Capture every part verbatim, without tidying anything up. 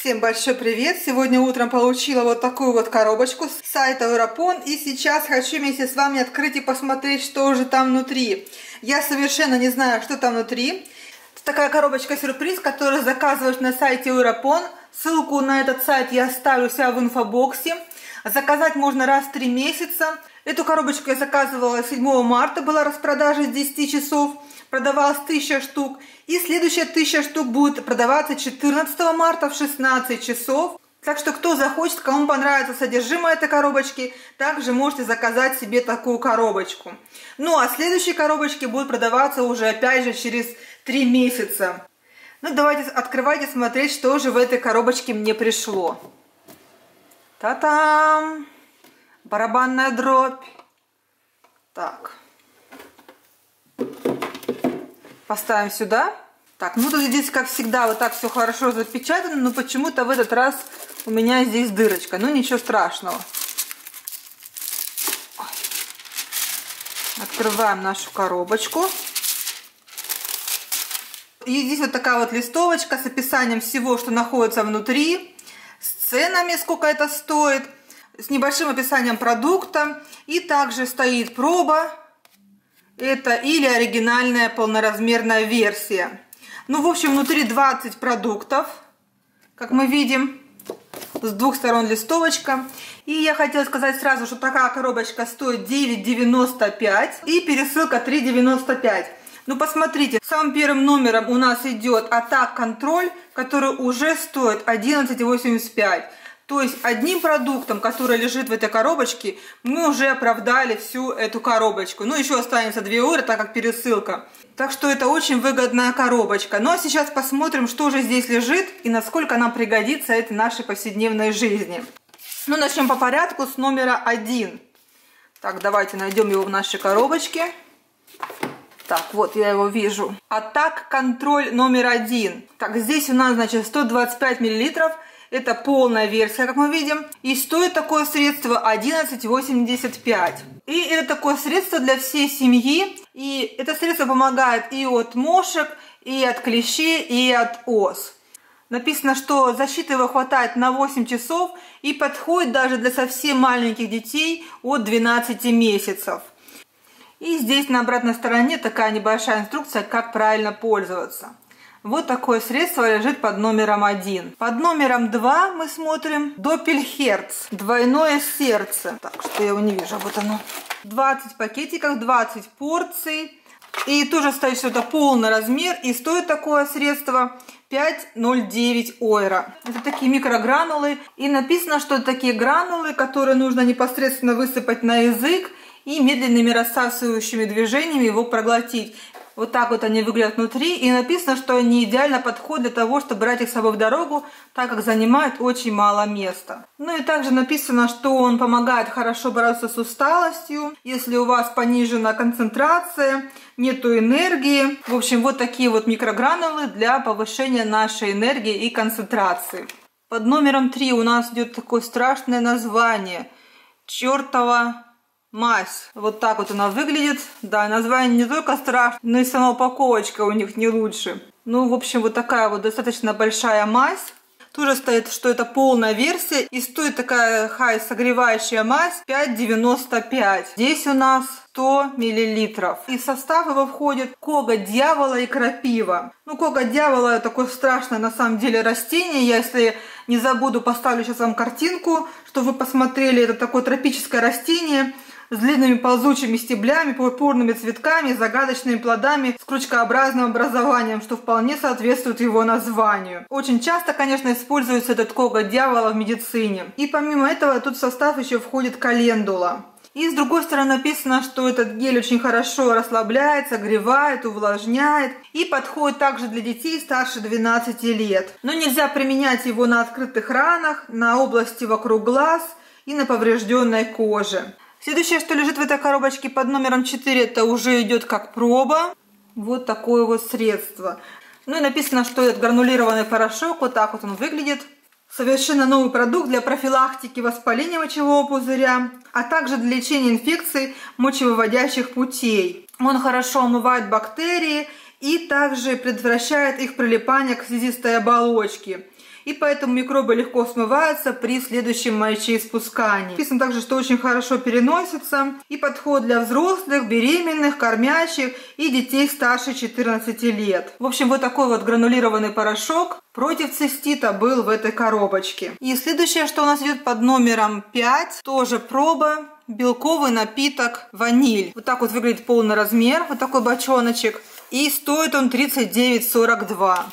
Всем большой привет! Сегодня утром получила вот такую вот коробочку с сайта Europon. И сейчас хочу вместе с вами открыть и посмотреть, что же там внутри. Я совершенно не знаю, что там внутри. Такая коробочка-сюрприз, которую заказываешь на сайте Europon. Ссылку на этот сайт я оставлю у себя в инфобоксе. Заказать можно раз в три месяца. Эту коробочку я заказывала седьмого марта, была распродажа с десяти часов. Продавалась тысяча штук. И следующая тысяча штук будет продаваться четырнадцатого марта в шестнадцать часов. Так что кто захочет, кому понравится содержимое этой коробочки, также можете заказать себе такую коробочку. Ну а следующие коробочки будут продаваться уже опять же через три месяца. Ну давайте открывайте, смотреть, что же в этой коробочке мне пришло. Та-там! Барабанная дробь. Так. Поставим сюда. Так, ну тут здесь, как всегда, вот так все хорошо запечатано, но почему-то в этот раз у меня здесь дырочка. Ну, ничего страшного. Ой. Открываем нашу коробочку. И здесь вот такая вот листовочка с описанием всего, что находится внутри, с ценами, сколько это стоит, с небольшим описанием продукта. И также стоит проба. Это или оригинальная полноразмерная версия. Ну, в общем, внутри двадцать продуктов, как мы видим, с двух сторон листовочка. И я хотела сказать сразу, что такая коробочка стоит девять девяносто пять и пересылка три девяносто пять. Ну, посмотрите, самым первым номером у нас идет Attack Control, который уже стоит одиннадцать восемьдесят пять. То есть одним продуктом, который лежит в этой коробочке, мы уже оправдали всю эту коробочку. Ну, еще останется две евро, так как пересылка. Так что это очень выгодная коробочка. Ну, а сейчас посмотрим, что же здесь лежит и насколько нам пригодится это в нашей повседневной жизни. Ну, начнем по порядку с номера один. Так, давайте найдем его в нашей коробочке. Так, вот я его вижу. Attack Control номер один. Так, здесь у нас, значит, сто двадцать пять миллилитров. Это полная версия, как мы видим. И стоит такое средство одиннадцать восемьдесят пять. И это такое средство для всей семьи. И это средство помогает и от мошек, и от клещей, и от ос. Написано, что защиты его хватает на восемь часов и подходит даже для совсем маленьких детей от двенадцати месяцев. И здесь на обратной стороне такая небольшая инструкция, как правильно пользоваться. Вот такое средство лежит под номером один. Под номером два мы смотрим Doppelherz, двойное сердце. Так, что я его не вижу, вот оно. двадцать пакетиков, двадцать порций. И тоже стоит, что это полный размер. И стоит такое средство пять ноль девять евро. Это такие микрогранулы. И написано, что это такие гранулы, которые нужно непосредственно высыпать на язык и медленными рассасывающими движениями его проглотить. Вот так вот они выглядят внутри. И написано, что они идеально подходят для того, чтобы брать их с собой в дорогу, так как занимают очень мало места. Ну и также написано, что он помогает хорошо бороться с усталостью, если у вас понижена концентрация, нету энергии. В общем, вот такие вот микрогранулы для повышения нашей энергии и концентрации. Под номером три у нас идет такое страшное название. Чёртова мазь. Вот так вот она выглядит. Да, название не только страшное, но и сама упаковочка у них не лучше. Ну, в общем, вот такая вот достаточно большая мазь. Тоже стоит, что это полная версия. И стоит такая хай согревающая мазь пять девяносто пять. Здесь у нас сто миллилитров. И в состав его входит коготь дьявола и крапива. Ну, коготь дьявола такое страшное на самом деле растение. Я, если не забуду, поставлю сейчас вам картинку, чтобы вы посмотрели. Это такое тропическое растение с длинными ползучими стеблями, пурпурными цветками, загадочными плодами с крючкообразным образованием, что вполне соответствует его названию. Очень часто, конечно, используется этот коготь дьявола в медицине. И помимо этого, тут в состав еще входит календула. И с другой стороны написано, что этот гель очень хорошо расслабляет, согревает, увлажняет и подходит также для детей старше двенадцати лет. Но нельзя применять его на открытых ранах, на области вокруг глаз и на поврежденной коже. Следующее, что лежит в этой коробочке под номером четыре, это уже идет как проба. Вот такое вот средство. Ну и написано, что это гранулированный порошок. Вот так вот он выглядит. Совершенно новый продукт для профилактики воспаления мочевого пузыря, а также для лечения инфекций мочевыводящих путей. Он хорошо омывает бактерии и также предотвращает их прилипание к слизистой оболочке. и поэтому микробы легко смываются при следующем мочеиспускании. Написано также, что очень хорошо переносится и подходит для взрослых, беременных, кормящих и детей старше четырнадцати лет. В общем, вот такой вот гранулированный порошок против цистита был в этой коробочке. И следующее, что у нас идет под номером пять, тоже проба. Белковый напиток ваниль. Вот так вот выглядит полный размер, вот такой бочоночек. И стоит он тридцать девять сорок два.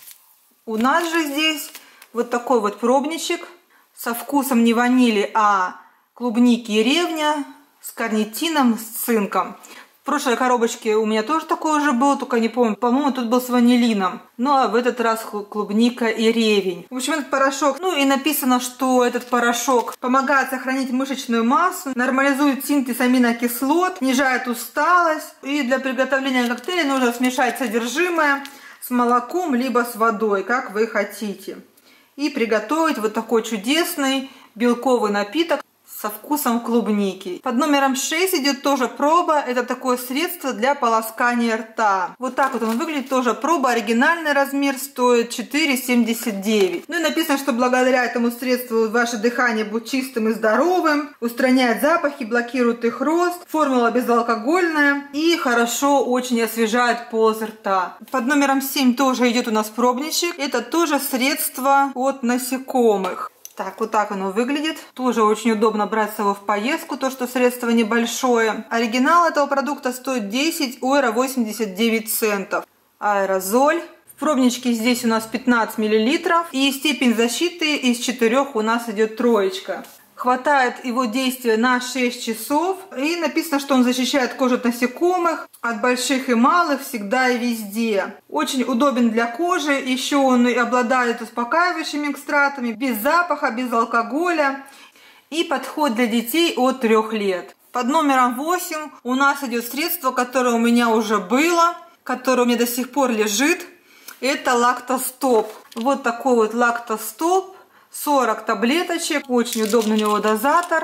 У нас же здесь вот такой вот пробничек со вкусом не ванили, а клубники и ревня с карнитином, с цинком. В прошлой коробочке у меня тоже такой уже был, только не помню. По-моему, тут был с ванилином. Ну, а в этот раз клубника и ревень. В общем, этот порошок, ну и написано, что этот порошок помогает сохранить мышечную массу, нормализует синтез аминокислот, снижает усталость. И для приготовления коктейля нужно смешать содержимое с молоком, либо с водой, как вы хотите. И приготовить вот такой чудесный белковый напиток со вкусом клубники. Под номером шесть идет тоже проба. Это такое средство для полоскания рта. Вот так вот он выглядит. Тоже проба. Оригинальный размер стоит четыре семьдесят девять. Ну и написано, что благодаря этому средству ваше дыхание будет чистым и здоровым. Устраняет запахи, блокирует их рост. Формула безалкогольная. И хорошо очень освежает полость рта. Под номером семь тоже идет у нас пробничек. Это тоже средство от насекомых. Так, вот так оно выглядит. Тоже очень удобно брать с собой в поездку, то, что средство небольшое. Оригинал этого продукта стоит десять евро восемьдесят девять центов. Аэрозоль. В пробничке здесь у нас пятнадцать миллилитров. И степень защиты из четырёх у нас идет троечка. Хватает его действия на шесть часов. И написано, что он защищает кожу от насекомых, от больших и малых, всегда и везде. Очень удобен для кожи. Еще он обладает успокаивающими экстратами, без запаха, без алкоголя. И подходит для детей от трёх лет. Под номером восемь у нас идет средство, которое у меня уже было, которое у меня до сих пор лежит. Это лактостоп. Вот такой вот лактостоп. сорок таблеточек, очень удобный у него дозатор.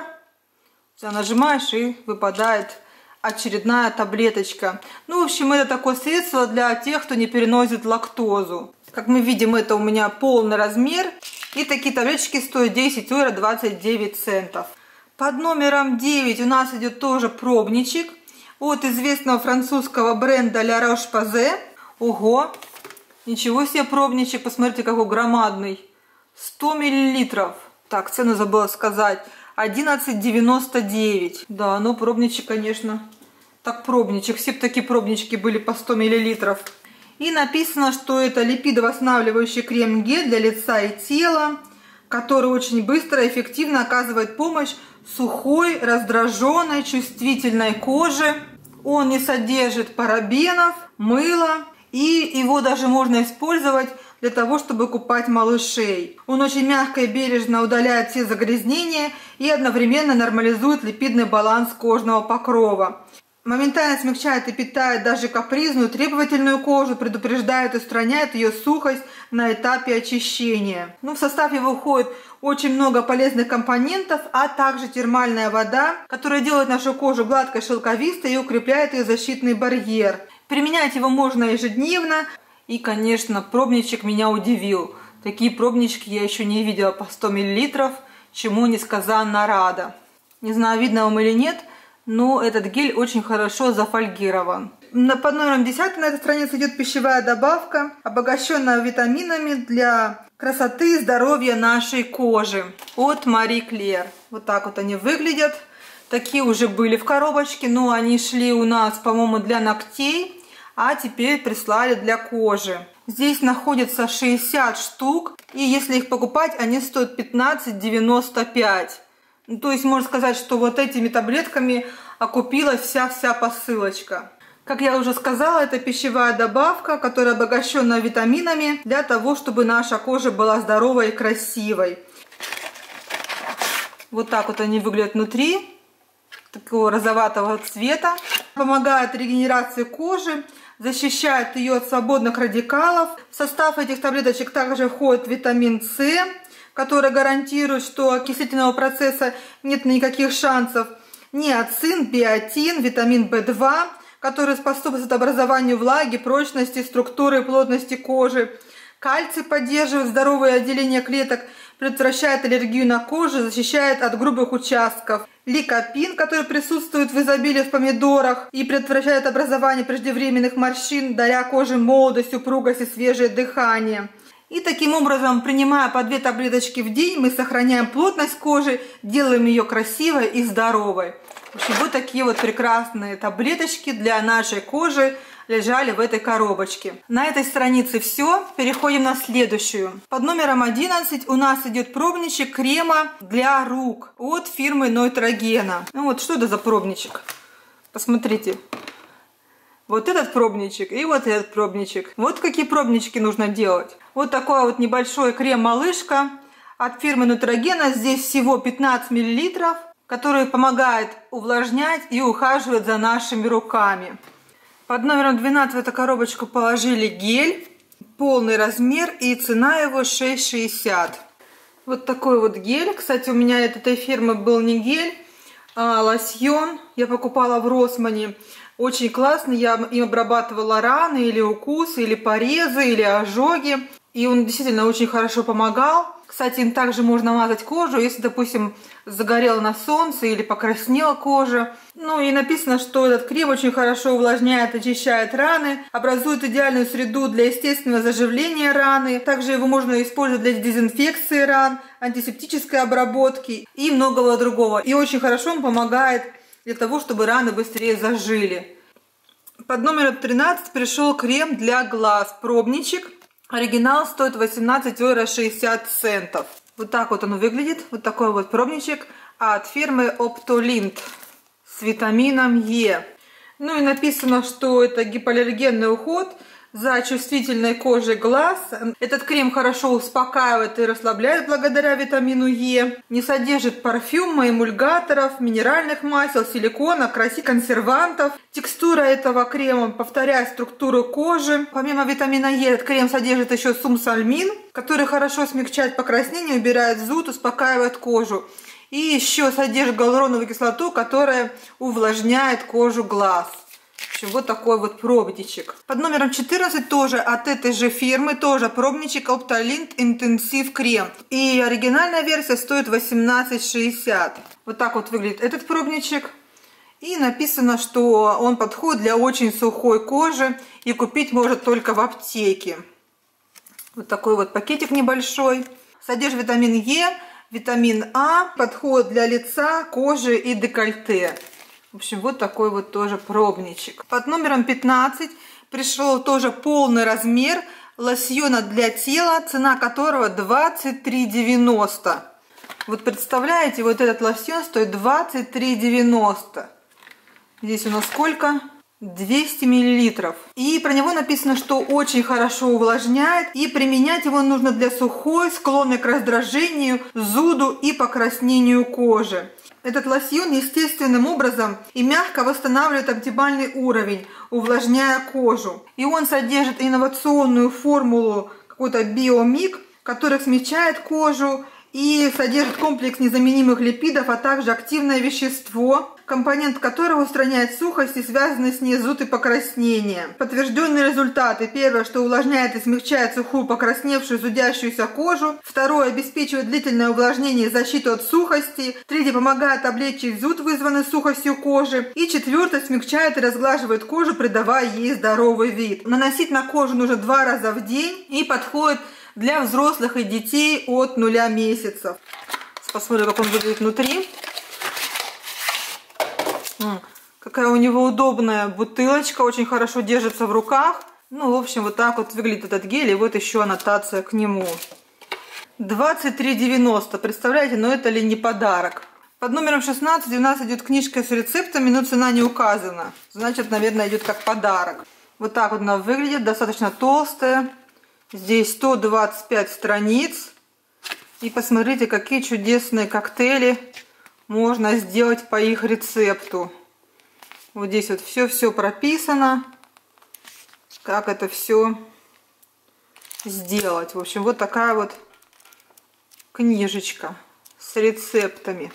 Нажимаешь и выпадает очередная таблеточка. Ну, в общем, это такое средство для тех, кто не переносит лактозу. Как мы видим, это у меня полный размер. И такие таблеточки стоят десять евро двадцать девять центов. Под номером девять у нас идет тоже пробничек от известного французского бренда La Roche-Posay. Ого! Ничего себе пробничек, посмотрите, какой громадный. сто миллилитров. Так, цену забыла сказать. одиннадцать девяносто девять. Да, ну пробничек, конечно. Так, пробничек. Все такие пробнички были по сто миллилитров. И написано, что это липидовосстанавливающий крем-гель для лица и тела, который очень быстро и эффективно оказывает помощь сухой, раздраженной, чувствительной коже. Он не содержит парабенов, мыла. И его даже можно использовать для того, чтобы купать малышей. Он очень мягко и бережно удаляет все загрязнения и одновременно нормализует липидный баланс кожного покрова. Моментально смягчает и питает даже капризную, требовательную кожу, предупреждает и устраняет ее сухость на этапе очищения. Ну, в состав его входит очень много полезных компонентов, а также термальная вода, которая делает нашу кожу гладкой, шелковистой и укрепляет ее защитный барьер. Применять его можно ежедневно. И, конечно, пробничек меня удивил. Такие пробнички я еще не видела по сто миллилитров, чему несказанно рада. Не знаю, видно вам или нет, но этот гель очень хорошо зафольгирован. Под номером десять на этой странице идет пищевая добавка, обогащенная витаминами для красоты и здоровья нашей кожи от Marie Claire. Вот так вот они выглядят. Такие уже были в коробочке, но они шли у нас, по-моему, для ногтей. А теперь прислали для кожи. Здесь находится шестьдесят штук. И если их покупать, они стоят пятнадцать девяносто пять. Ну, то есть можно сказать, что вот этими таблетками окупилась вся-вся посылочка. Как я уже сказала, это пищевая добавка, которая обогащена витаминами для того, чтобы наша кожа была здоровой и красивой. Вот так вот они выглядят внутри. Такого розоватого цвета. Помогает регенерации кожи, защищает ее от свободных радикалов. В состав этих таблеточек также входит витамин С, который гарантирует, что окислительного процесса нет никаких шансов. Ниацин, биотин, витамин В два, который способствует образованию влаги, прочности, структуры и плотности кожи. Кальций поддерживает здоровое отделение клеток, предотвращает аллергию на коже, защищает от грубых участков. Ликопин, который присутствует в изобилии в помидорах и предотвращает образование преждевременных морщин, даря коже молодость, упругость и свежее дыхание. И таким образом, принимая по две таблеточки в день, мы сохраняем плотность кожи, делаем ее красивой и здоровой. В общем, вот такие вот прекрасные таблеточки для нашей кожи лежали в этой коробочке. На этой странице все. Переходим на следующую. Под номером одиннадцать у нас идет пробничек крема для рук от фирмы Нойтрогена. Ну вот, что это за пробничек? Посмотрите. Вот этот пробничек и вот этот пробничек. Вот какие пробнички нужно делать. Вот такой вот небольшой крем-малышка от фирмы Нойтрогена. Здесь всего пятнадцать миллилитров, который помогает увлажнять и ухаживать за нашими руками. Под номером двенадцать в эту коробочку положили гель, полный размер, и цена его шесть шестьдесят. Вот такой вот гель. Кстати, у меня от этой фирмы был не гель, а лосьон. Я покупала в Росмане. Очень классный. Я им обрабатывала раны, или укусы, или порезы, или ожоги. И он действительно очень хорошо помогал. Кстати, им также можно мазать кожу, если, допустим, загорела на солнце или покраснела кожа. Ну и написано, что этот крем очень хорошо увлажняет, очищает раны, образует идеальную среду для естественного заживления раны. Также его можно использовать для дезинфекции ран, антисептической обработки и многого другого. И очень хорошо он помогает для того, чтобы раны быстрее зажили. Под номером тринадцать пришел крем для глаз, пробничек. Оригинал стоит восемнадцать евро шестьдесят центов. Вот так вот он выглядит. Вот такой вот пробничек от фирмы Оптолинт с витамином Е. Ну и написано, что это гипоаллергенный уход за чувствительной кожей глаз. Этот крем хорошо успокаивает и расслабляет благодаря витамину Е. Не содержит парфюма, эмульгаторов, минеральных масел, силикона, краси, консервантов. Текстура этого крема повторяет структуру кожи. Помимо витамина Е, этот крем содержит еще сумсальмин, который хорошо смягчает покраснение, убирает зуд, успокаивает кожу. И еще содержит гиалуроновую кислоту, которая увлажняет кожу глаз. Вот такой вот пробничек. Под номером четырнадцать тоже от этой же фирмы, тоже пробничек Оптолинт Интенсив Крем. И оригинальная версия стоит восемнадцать шестьдесят. Вот так вот выглядит этот пробничек. И написано, что он подходит для очень сухой кожи и купить может только в аптеке. Вот такой вот пакетик небольшой. Содержит витамин Е, витамин А, подходит для лица, кожи и декольте. В общем, вот такой вот тоже пробничек. Под номером пятнадцать пришел тоже полный размер лосьона для тела, цена которого двадцать три девяносто. Вот представляете, вот этот лосьон стоит двадцать три девяносто. Здесь у нас сколько? двести миллилитров. И про него написано, что очень хорошо увлажняет. И применять его нужно для сухой, склонной к раздражению, зуду и покраснению кожи. Этот лосьон естественным образом и мягко восстанавливает оптимальный уровень, увлажняя кожу. И он содержит инновационную формулу, какой-то биомик, который смягчает кожу и содержит комплекс незаменимых липидов, а также активное вещество, компонент которого устраняет сухость и связанный с ней зуд и покраснение. Подтвержденные результаты. Первое, что увлажняет и смягчает сухую, покрасневшую, зудящуюся кожу. Второе, обеспечивает длительное увлажнение и защиту от сухости. Третье, помогает облегчить зуд, вызванный сухостью кожи. И четвертое, смягчает и разглаживает кожу, придавая ей здоровый вид. Наносить на кожу нужно два раза в день и подходит для взрослых и детей от нуля месяцев. Посмотрим, как он выглядит внутри. Какая у него удобная бутылочка, очень хорошо держится в руках. Ну, в общем, вот так вот выглядит этот гель, и вот еще аннотация к нему. двадцать три девяносто, представляете, но это ли не подарок? Под номером шестнадцать у нас идет книжка с рецептами, но цена не указана. Значит, наверное, идет как подарок. Вот так вот она выглядит, достаточно толстая. Здесь сто двадцать пять страниц. И посмотрите, какие чудесные коктейли можно сделать по их рецепту. Вот здесь вот все-все прописано, как это все сделать. В общем, вот такая вот книжечка с рецептами.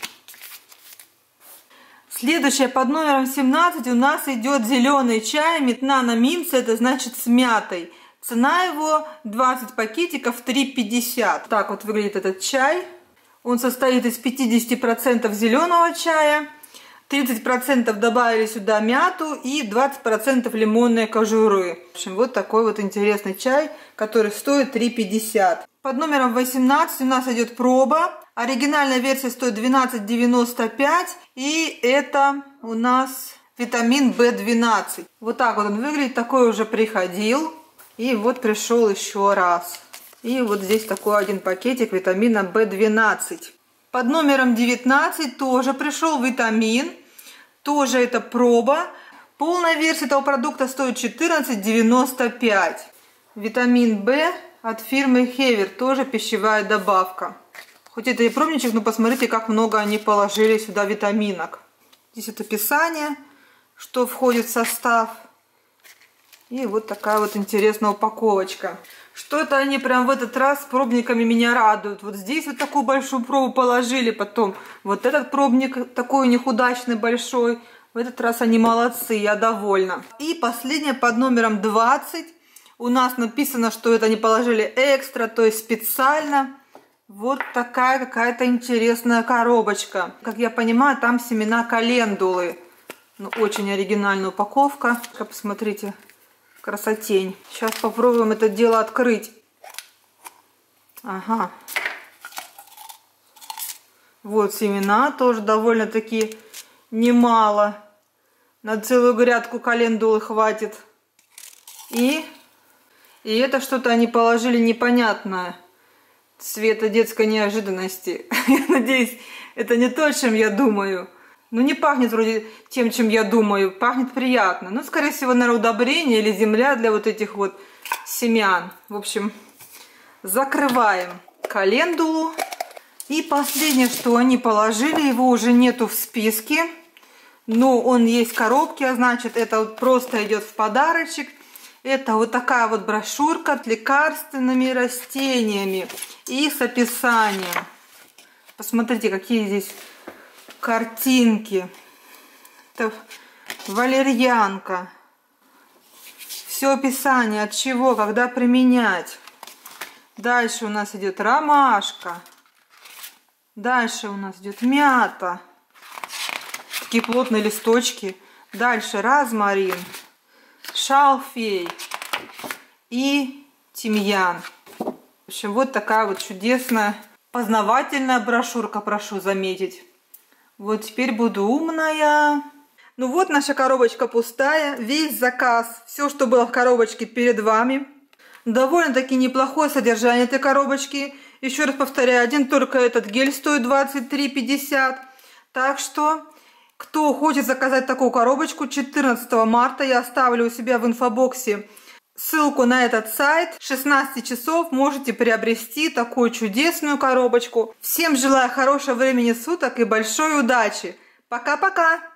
Следующая под номером семнадцать у нас идет зеленый чай Метнано Минца, это значит с мятой. Цена его двадцать пакетиков три пятьдесят. Так вот выглядит этот чай. Он состоит из пятидесяти процентов зеленого чая, тридцать процентов добавили сюда мяту и двадцать процентов лимонной кожуры. В общем, вот такой вот интересный чай, который стоит три пятьдесят. Под номером восемнадцать у нас идет проба. Оригинальная версия стоит двенадцать девяносто пять. И это у нас витамин бэ двенадцать. Вот так вот он выглядит. Такой уже приходил. И вот пришел еще раз. И вот здесь такой один пакетик витамина бэ двенадцать. Под номером девятнадцать тоже пришел витамин. Тоже это проба. Полная версия этого продукта стоит четырнадцать девяносто пять. Витамин В от фирмы Хевер. Тоже пищевая добавка. Хоть это и пробничек, но посмотрите, как много они положили сюда витаминок. Здесь это описание, что входит в состав. И вот такая вот интересная упаковочка. Что-то они прям в этот раз с пробниками меня радуют. Вот здесь вот такую большую пробу положили. Потом вот этот пробник такой у них удачный, большой. В этот раз они молодцы, я довольна. И последнее под номером двадцать. У нас написано, что это они положили экстра, то есть специально. Вот такая какая-то интересная коробочка. Как я понимаю, там семена календулы. Ну, очень оригинальная упаковка. Посмотрите, красотень. Сейчас попробуем это дело открыть. Ага. Вот семена тоже довольно-таки немало. На целую грядку календулы хватит. И... И это что-то они положили непонятное. Цвета детской неожиданности. Я надеюсь, это не то, чем я думаю. Ну, не пахнет вроде тем, чем я думаю. Пахнет приятно. Ну, скорее всего, наверное, удобрение или земля для вот этих вот семян. В общем, закрываем календулу. И последнее, что они положили, его уже нету в списке. Но он есть в коробке, а значит, это вот просто идет в подарочек. Это вот такая вот брошюрка с лекарственными растениями и с описанием. Посмотрите, какие здесь картинки. Это валерьянка. Все описание, от чего, когда применять. Дальше у нас идет ромашка. Дальше у нас идет мята. Такие плотные листочки. Дальше розмарин. Шалфей и тимьян. В общем, вот такая вот чудесная познавательная брошюрка, прошу заметить. Вот теперь буду умная. Ну вот наша коробочка пустая. Весь заказ, все, что было в коробочке, перед вами. Довольно-таки неплохое содержание этой коробочки. Еще раз повторяю, один только этот гель стоит двадцать три пятьдесят. Так что... Кто хочет заказать такую коробочку, четырнадцатого марта я оставлю у себя в инфобоксе ссылку на этот сайт. С шестнадцати часов можете приобрести такую чудесную коробочку. Всем желаю хорошего времени суток и большой удачи. Пока-пока!